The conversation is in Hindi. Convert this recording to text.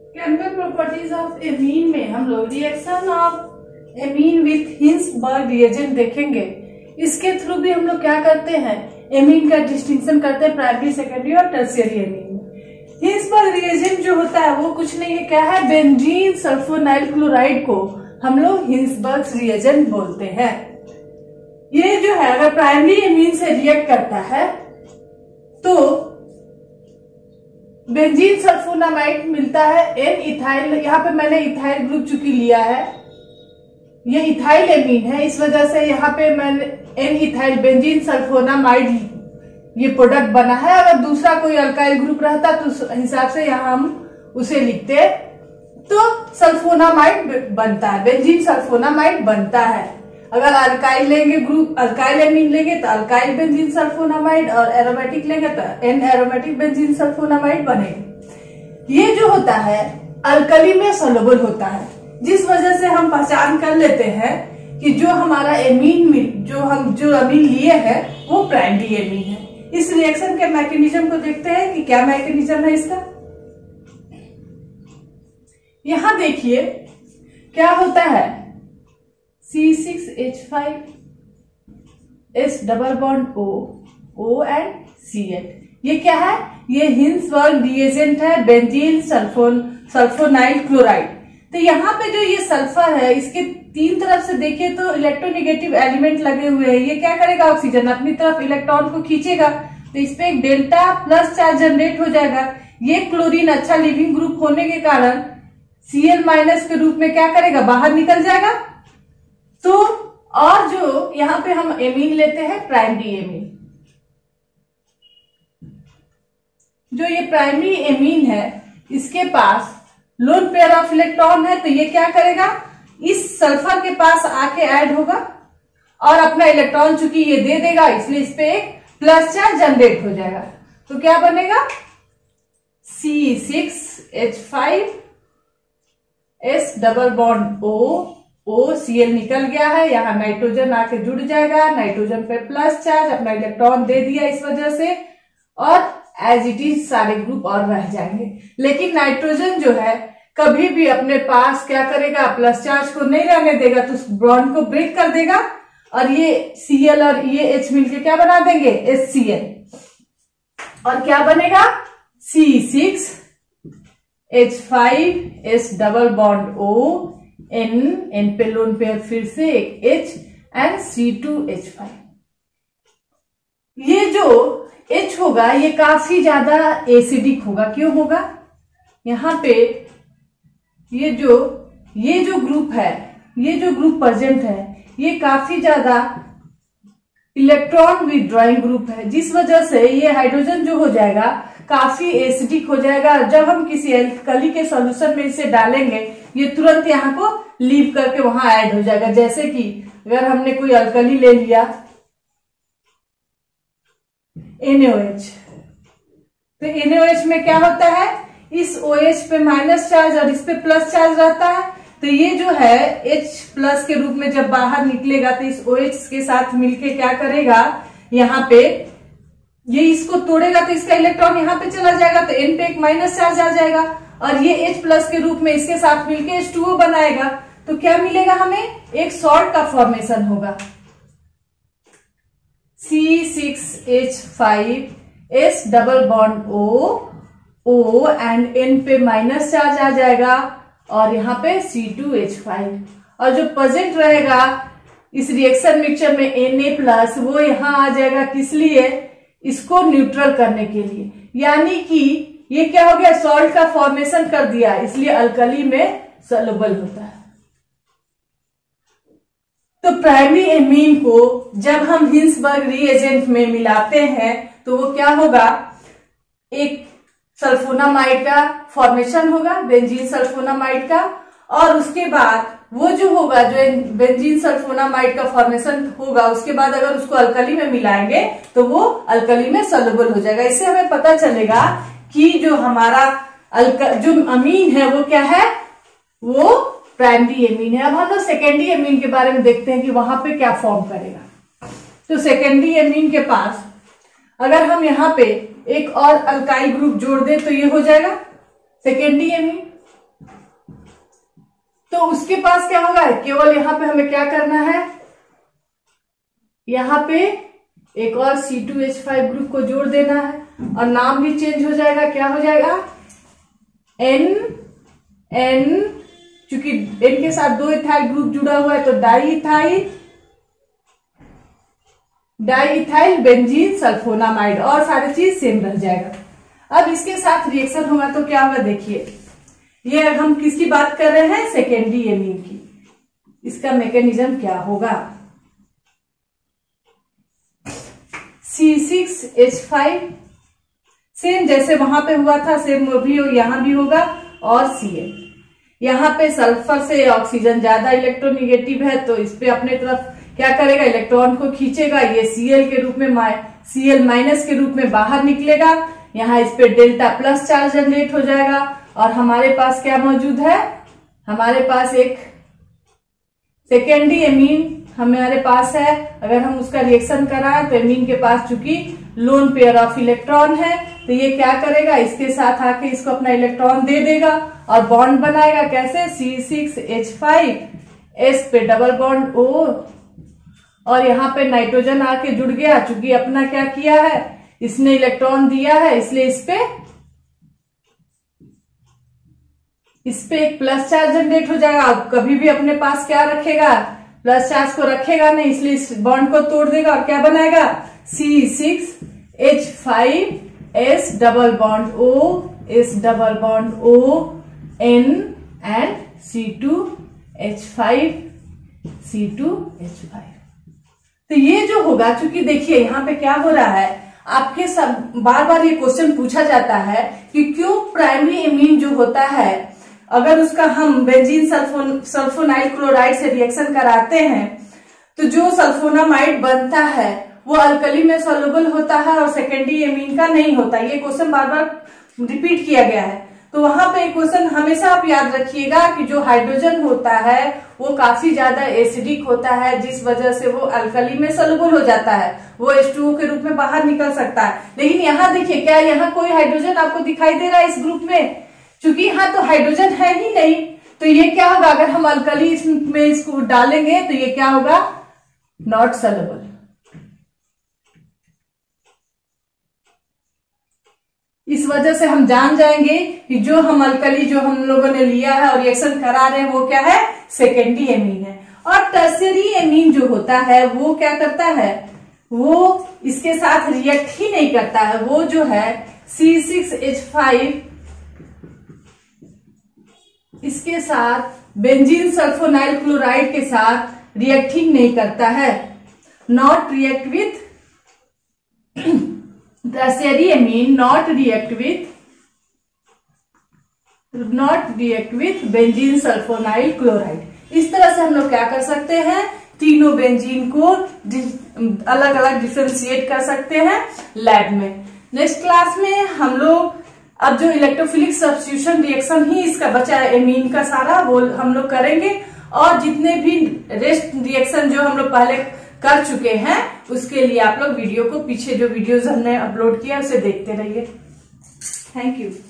केमिकल प्रॉपर्टीज ऑफ एमीन में हम लोग reaction of amine with Hinsberg reagent देखेंगे। इसके थ्रू भी हम लोग क्या करते हैं, एमीन का डिस्टिंक्शन करते हैं प्राइमरी, सेकेंडरी और टर्शियरी एमीन। हिंसबर्ग रिएजेंट जो होता है वो कुछ नहीं है, क्या है, बेंजीन सल्फोनाइल क्लोराइड को हम लोग हिंसबर्ग रिएजेंट बोलते हैं। ये जो है अगर प्राइमरी एमीन से रिएक्ट करता है तो बेंजीन सल्फोनामाइड मिलता है एन इथाइल, यहाँ पे मैंने इथाइल ग्रुप चूंकि लिया है, ये इथाइल एमीन है, इस वजह से यहाँ पे मैंने एन इथाइल बेंजीन सल्फोनामाइड ये प्रोडक्ट बना है। अगर दूसरा कोई अल्काइल ग्रुप रहता तो उस हिसाब से यहाँ हम उसे लिखते तो सल्फोनामाइड बनता है, बेंजीन सल्फोनामाइड बनता है। अगर अल्काइल लेंगे ग्रुप, अल्काइल एमीन लेंगे तो अल्काइल बेंजीन सल्फोनामाइड, और एरोमेटिक लेंगे तो एन एरोमेटिक बेंजीन सल्फोनामाइड बनेगा। ये जो होता है अल्कली में सोलुबल होता है, जिस वजह से हम पहचान कर लेते हैं कि जो हमारा एमीन जो अमीन लिए हैं वो प्राइमरी एमीन है। इस रिएक्शन के मैकेनिज्म को देखते हैं कि क्या मैकेनिज्म है इसका। यहां देखिए क्या होता है, C6H5 S double bond O and Cl, ये क्या है, ये हिंसबर्ग रिएजेंट है बेंजीन सल्फोनाइल क्लोराइड। तो यहाँ पे जो ये सल्फर है इसके तीन तरफ से देखिए तो इलेक्ट्रोनेगेटिव एलिमेंट लगे हुए हैं। ये क्या करेगा, ऑक्सीजन अपनी तरफ इलेक्ट्रॉन को खींचेगा तो इस पे एक डेल्टा प्लस चार्ज जनरेट हो जाएगा। ये क्लोरीन अच्छा लिविंग ग्रुप होने के कारण Cl माइनस के रूप में क्या करेगा, बाहर निकल जाएगा। तो और जो यहाँ पे हम एमीन लेते हैं प्राइमरी एमीन, जो ये प्राइमरी एमीन है इसके पास लोन पेयर ऑफ इलेक्ट्रॉन है, तो ये क्या करेगा, इस सल्फर के पास आके ऐड होगा और अपना इलेक्ट्रॉन चूंकि ये दे देगा इसलिए इस पे एक प्लस चार्ज जनरेट हो जाएगा। तो क्या बनेगा, C6H5 S double bond O Cl निकल गया है, यहाँ नाइट्रोजन आके जुड़ जाएगा, नाइट्रोजन पे प्लस चार्ज अपना इलेक्ट्रॉन दे दिया इस वजह से, और एज इट इज सारे ग्रुप और रह जाएंगे। लेकिन नाइट्रोजन जो है कभी भी अपने पास क्या करेगा, प्लस चार्ज को नहीं रहने देगा, तो उस बॉन्ड को ब्रेक कर देगा और ये Cl और ये H मिलके क्या बना देंगे, HCl, और क्या बनेगा, C6H5 S double bond O N पे लोन पेयर फिर से एक H एंड C2H5। ये जो H होगा ये काफी ज्यादा एसिडिक होगा। क्यों होगा, यहाँ पे ये जो ग्रुप है, ये जो ग्रुप प्रेजेंट है ये काफी ज्यादा इलेक्ट्रॉन विथड्रॉइंग ग्रुप है, जिस वजह से ये हाइड्रोजन जो हो जाएगा काफी एसिडिक हो जाएगा। जब हम किसी एल्कली के सॉल्यूशन में इसे डालेंगे ये तुरंत यहाँ को लीव करके वहां ऐड हो जाएगा। जैसे कि अगर हमने कोई अल्कली ले लिया NaOH, तो NaOH में क्या होता है, इस OH पे माइनस चार्ज और इस पे प्लस चार्ज रहता है, तो ये जो है H प्लस के रूप में जब बाहर निकलेगा तो इस OH के साथ मिलके क्या करेगा, यहाँ पे ये इसको तोड़ेगा तो इसका इलेक्ट्रॉन यहाँ पे चला जाएगा, तो N पे एक माइनस चार्ज आ जाएगा और ये H प्लस के रूप में इसके साथ मिलके H2O बनाएगा। तो क्या मिलेगा हमें, एक सॉल्ट का फॉर्मेशन होगा, C6H5 S double bond O and N पे माइनस चार्ज आ जाएगा और यहाँ पे C2H5, और जो प्रेजेंट रहेगा इस रिएक्शन मिक्सचर में Na प्लस वो यहाँ आ जाएगा, किस लिए, इसको न्यूट्रल करने के लिए। यानी कि ये क्या हो गया, सॉल्ट का फॉर्मेशन कर दिया, इसलिए अल्कली में सोलुबल होता है। तो प्राइमरी एमीन को जब हम हिंसबर्ग रिएजेंट में मिलाते हैं तो वो क्या होगा, एक सल्फोनामाइड का फॉर्मेशन होगा, बेंजीन सल्फोनामाइड का, और उसके बाद वो जो होगा, जो बेंजीन सल्फोनामाइड का फॉर्मेशन होगा, उसके बाद अगर उसको अल्कली में मिलाएंगे तो वो अल्कली में सोलुबल हो जाएगा। इससे हमें पता चलेगा कि जो हमारा जो अमीन है वो क्या है, वो प्राइमरी एमीन है। अब हम लोग सेकेंडरी एमीन के बारे में देखते हैं कि वहां पे क्या फॉर्म करेगा। तो सेकेंडरी एमीन के पास अगर हम यहाँ पे एक और अल्काइल ग्रुप जोड़ दें तो ये हो जाएगा सेकेंडरी एमीन। तो उसके पास क्या होगा, केवल यहां पे हमें क्या करना है, यहां पे एक और C2H5 ग्रुप को जोड़ देना है और नाम भी चेंज हो जाएगा। क्या हो जाएगा, N, चूंकि N के साथ 2 इथाइल ग्रुप जुड़ा हुआ है तो डाई इथाइल बेंजीन सल्फोनामाइड, और सारी चीज सेम रह जाएगा। अब इसके साथ रिएक्शन होगा तो क्या होगा, देखिए ये हम किसकी बात कर रहे हैं, सेकेंडरी एमीन की। इसका मैकेनिज्म क्या होगा, C6H5 सेम जैसे वहां पे हुआ था सेम वो भी यहां भी होगा, और Cl। यहाँ पे सल्फर से ऑक्सीजन ज्यादा इलेक्ट्रोनिगेटिव है तो इस पे अपने तरफ क्या करेगा, इलेक्ट्रॉन को खींचेगा, ये Cl के रूप में Cl माइनस के रूप में बाहर निकलेगा। यहाँ इस पे डेल्टा प्लस चार्ज जनरेट हो जाएगा और हमारे पास क्या मौजूद है, हमारे पास एक सेकेंडरी एमीन हमारे पास है। अगर हम उसका रिएक्शन कराएं तो एमीन के पास चूंकि लोन पेयर ऑफ इलेक्ट्रॉन है तो ये क्या करेगा, इसके साथ आके इसको अपना इलेक्ट्रॉन दे देगा और बॉन्ड बनाएगा। कैसे, C6H5 S पे डबल बॉन्ड O, और यहाँ पे नाइट्रोजन आके जुड़ गया, चूंकि अपना क्या किया है, इसने इलेक्ट्रॉन दिया है इसलिए इस पे एक प्लस चार्ज जनरेट हो जाएगा। अब कभी भी अपने पास क्या रखेगा, प्लस चार्ज को रखेगा नहीं, इसलिए इस बॉन्ड को तोड़ देगा और क्या बनाएगा, C6H5 S double bond O S double bond O N and C2H5 तो ये जो होगा, चूंकि देखिए यहाँ पे क्या हो रहा है, आपके सब बार बार ये क्वेश्चन पूछा जाता है कि क्यों प्राइमरी एमीन जो होता है अगर उसका हम बेंजीन सल्फोनाइल क्लोराइड से रिएक्शन कराते हैं तो जो सल्फोनामाइड बनता है वो अल्कली में सोल्यूबल होता है और सेकेंडरी एमीन का नहीं होता। ये क्वेश्चन बार बार रिपीट किया गया है। तो वहां पे एक क्वेश्चन हमेशा आप याद रखिएगा कि जो हाइड्रोजन होता है वो काफी ज्यादा एसिडिक होता है, जिस वजह से वो अल्कली में सोल्यूबल हो जाता है, वो H2O के रूप में बाहर निकल सकता है। लेकिन यहाँ देखिए, क्या यहाँ कोई हाइड्रोजन आपको दिखाई दे रहा है इस ग्रुप में, चूंकि यहाँ तो हाइड्रोजन है ही नहीं। तो ये क्या होगा, अगर हम अल्कली में इसको डालेंगे तो ये क्या होगा, नॉट सोल्यूबल। इस वजह से हम जान जाएंगे कि जो हम अल्कली जो हम लोगों ने लिया है और रिएक्शन करा रहे हैं वो क्या है, सेकेंडरी एमीन है। और टर्शियरी एमीन जो होता है वो क्या करता है, वो इसके साथ रिएक्ट ही नहीं करता है, वो जो है C6H5 इसके साथ बेंजीन सल्फोनाइल क्लोराइड के साथ रिएक्ट ही नहीं करता है, not react with tertiary amine, not react with benzene sulphonyl chloride. इस तरह से हम लोग क्या कर सकते हैं, तीनों बेंजीन को अलग अलग डिफ्रेंशिएट कर सकते हैं लैब में। नेक्स्ट क्लास में हम लोग अब जो इलेक्ट्रोफिलिक सब्स्टिट्यूशन रिएक्शन ही इसका बचा है एमीन का सारा, वो हम लोग करेंगे। और जितने भी रेस्ट रिएक्शन जो हम लोग पहले कर चुके हैं उसके लिए आप लोग वीडियो को, पीछे जो वीडियोज हमने अपलोड किया उसे देखते रहिए। Thank you.